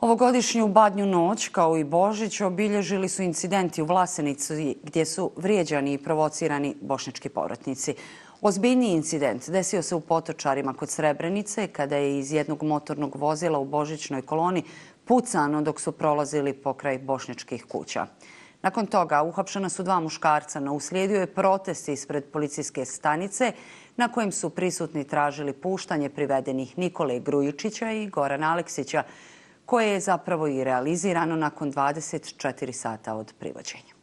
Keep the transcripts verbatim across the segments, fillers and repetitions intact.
Ovogodišnju Badnju noć, kao i Božić, obilježili su incidenti u Vlasenici gdje su vrijeđani i provocirani bošnjački povratnici. Ozbiljniji incident desio se u Potočarima kod Srebrenice kada je iz jednog motornog vozila u božićnoj koloni pucano dok su prolazili pokraj bošnjačkih kuća. Nakon toga uhapšena su dva muškarca, no uslijedio je protest ispred policijske stanice na kojem su prisutni tražili puštanje privedenih Nikole Grujičića i Gorana Aleksića, koje je zapravo i realizirano nakon dvadeset četiri sata od privođenja.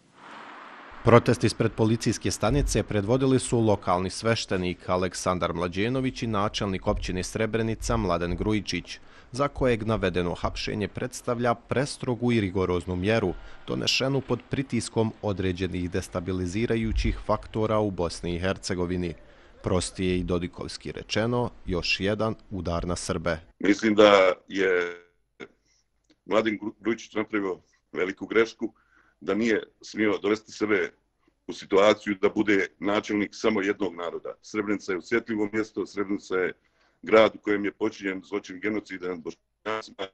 Protest ispred policijske stanice predvodili su lokalni sveštenik Aleksandar Mlađenović i načelnik općine Srebrenica Mladen Grujičić, za kojeg navedeno hapšenje predstavlja prestrogu i rigoroznu mjeru, donešenu pod pritiskom određenih destabilizirajućih faktora u Bosni i Hercegovini. Prostije i dodikovski rečeno, još jedan udar na Srbe. Mislim da je Mladen Grujičić napravio veliku grešku, da nije smio dovesti sebe u situaciju da bude načelnik samo jednog naroda. Srebrenica je osjetljivo mjesto, Srebrenica je grad u kojem je počinjen zločin genocida nad Bošnjacima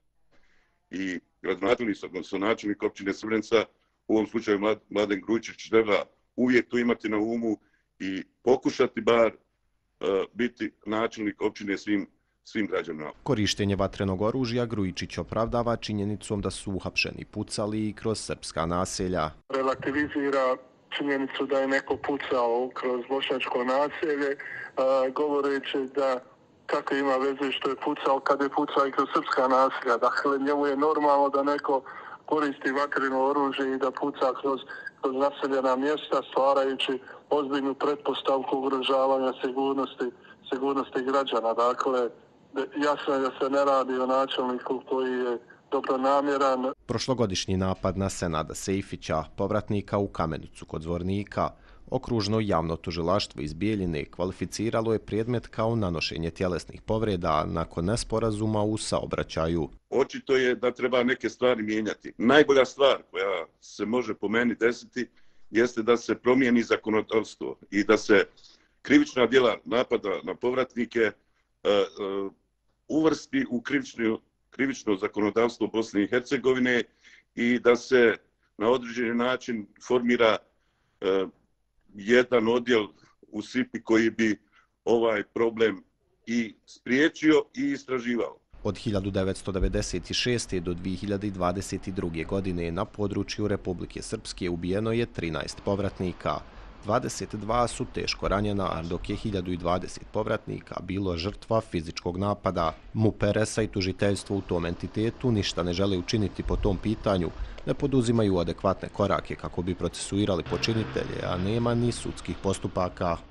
i gradonačelnik, odnosno načelnik općine Srebrenica, u ovom slučaju Mladen Grujičić, treba uvijek to imati na umu i pokušati bar uh, biti načelnik općine svim svim građanima. Korištenje vatrenog oružja Grujičić opravdava činjenicom da su uhapšeni pucali i kroz srpska naselja. Relativizira činjenicu da je neko pucao kroz bošnjačko naselje, govoreći da kako ima veze što je pucao kad je pucao i kroz srpska naselja. Dakle, njemu je normalno da neko koristi vatreno oružje i da puca kroz, kroz naseljena mjesta, stvarajući ozbiljnu pretpostavku ugrožavanja sigurnosti, sigurnosti građana. Dakle, jasno je da se ne radi o načelniku koji je dobronamjeran. Prošlogodišnji napad na Senada Sejfića, povratnika u Kamenicu kod Zvornika, okružno javno tužilaštvo iz Bijeljine kvalificiralo je predmet kao nanošenje tjelesnih povreda nakon nesporazuma u saobraćaju. Očito je da treba neke stvari mijenjati. Najbolja stvar koja se može po meni desiti jeste da se promijeni zakonodavstvo i da se krivična djela napada na povratnike uh, uh, uvrsti u krivično, krivično zakonodavstvo Bosne i Hercegovine i da se na određeni način formira uh, jedan odjel u S I P I koji bi ovaj problem i spriječio i istraživao. Od hiljadu devetsto devedeset šeste. do dvije hiljade dvadeset druge. godine na području Republike Srpske ubijeno je trinaest povratnika. dvadeset dva su teško ranjena, a dok je hiljadu dvadeset povratnika bilo žrtva fizičkog napada. M U P R S A i tužiteljstvo u tom entitetu ništa ne žele učiniti po tom pitanju, ne poduzimaju adekvatne korake kako bi procesuirali počinitelje, a nema ni sudskih postupaka.